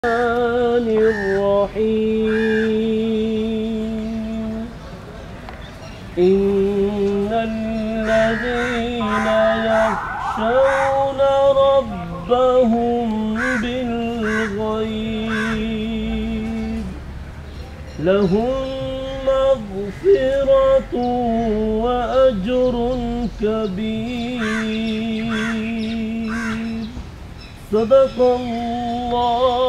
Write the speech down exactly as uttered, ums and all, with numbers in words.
الرحيم إن الذين يخشون ربهم بالغيب لهم مغفرة وأجر كبير. صدق الله